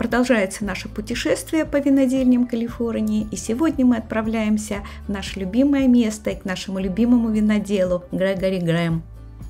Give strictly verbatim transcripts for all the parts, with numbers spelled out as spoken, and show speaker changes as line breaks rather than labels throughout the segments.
Продолжается наше путешествие по винодельням Калифорнии, и сегодня мы отправляемся в наше любимое место и к нашему любимому виноделу Грегори Грэм.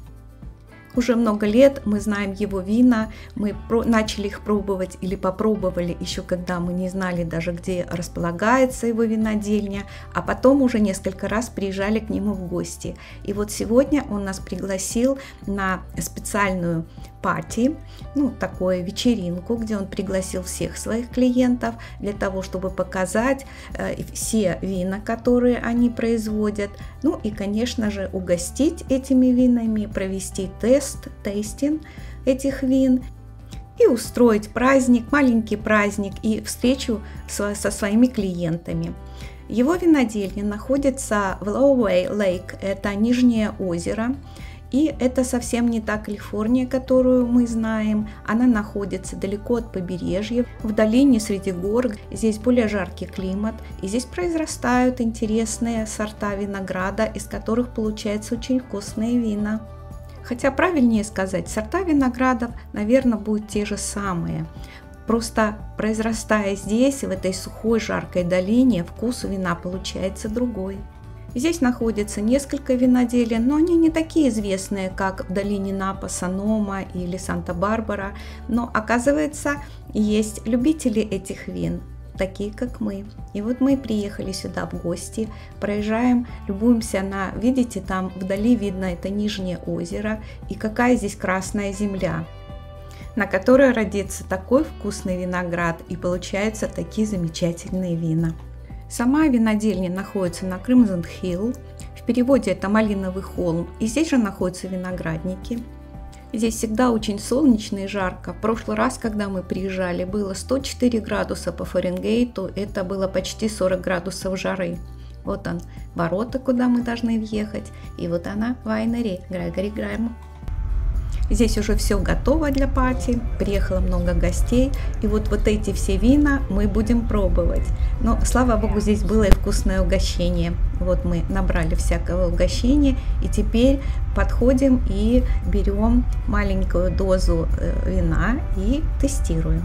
Уже много лет мы знаем его вина, мы начали их пробовать или попробовали еще когда мы не знали даже, где располагается его винодельня, а потом уже несколько раз приезжали к нему в гости. И вот сегодня он нас пригласил на специальную пати, ну, такую вечеринку, где он пригласил всех своих клиентов для того, чтобы показать э, все вина, которые они производят, ну и, конечно же, угостить этими винами, провести тест, тестинг этих вин и устроить праздник, маленький праздник и встречу со, со своими клиентами. Его винодельня находится в Lowaway Lake, это Нижнее озеро. И это совсем не та Калифорния, которую мы знаем. Она находится далеко от побережья, в долине среди гор. Здесь более жаркий климат. И здесь произрастают интересные сорта винограда, из которых получаются очень вкусные вина. Хотя правильнее сказать, сорта виноградов, наверное, будут те же самые. Просто произрастая здесь, в этой сухой жаркой долине, вкус у вина получается другой. Здесь находится несколько виноделин, но они не такие известные, как в долине Напа, Санома или Санта-Барбара. Но оказывается, есть любители этих вин, такие как мы. И вот мы приехали сюда в гости, проезжаем, любуемся на, видите, там вдали видно это Нижнее озеро и какая здесь красная земля, на которой родится такой вкусный виноград и получаются такие замечательные вина. Сама винодельня находится на Crimson Hill, в переводе это малиновый холм, и здесь же находятся виноградники. Здесь всегда очень солнечно и жарко. В прошлый раз, когда мы приезжали, было сто четыре градуса по Фаренгейту, это было почти сорок градусов жары. Вот он, ворота, куда мы должны въехать, и вот она, вайнери Грегори Грэм. Здесь уже все готово для пати, приехало много гостей, и вот, вот эти все вина мы будем пробовать. Но, слава богу, здесь было и вкусное угощение. Вот мы набрали всякого угощения, и теперь подходим и берем маленькую дозу вина и тестируем.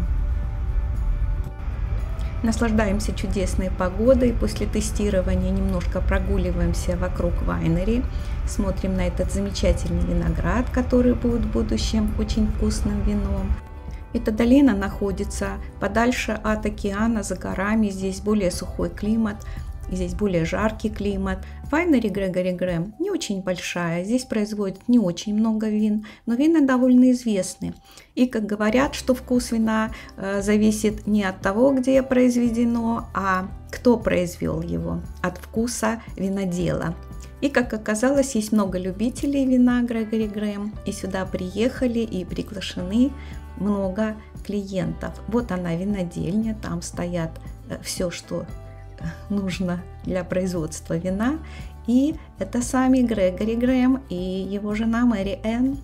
Наслаждаемся чудесной погодой, после тестирования немножко прогуливаемся вокруг вайнери, смотрим на этот замечательный виноград, который будет в будущем очень вкусным вином. Эта долина находится подальше от океана, за горами, здесь более сухой климат, здесь более жаркий климат. Вайнери Грегори Грэм не очень большая, здесь производят не очень много вин, но вина довольно известны. И как говорят, что вкус вина э, зависит не от того, где произведено, а кто произвел его, от вкуса винодела. И как оказалось, есть много любителей вина Грегори Грэм, и сюда приехали и приглашены много клиентов. Вот она винодельня, там стоят э, все, что нужно для производства вина, и это сами Грегори Грэм и его жена Мэри Энн.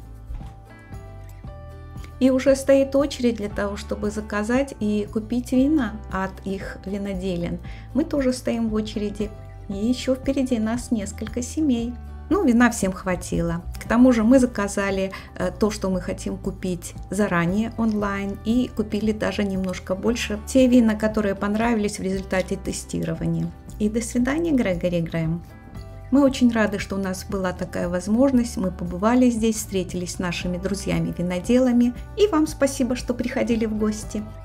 И уже стоит очередь для того, чтобы заказать и купить вина от их виноделин. Мы тоже стоим в очереди, и еще впереди нас несколько семей. Ну, вина всем хватило. К тому же мы заказали э, то, что мы хотим купить заранее онлайн, и купили даже немножко больше те вина, которые понравились в результате тестирования. И до свидания, Грегори Грэм. Мы очень рады, что у нас была такая возможность. Мы побывали здесь, встретились с нашими друзьями-виноделами. И вам спасибо, что приходили в гости.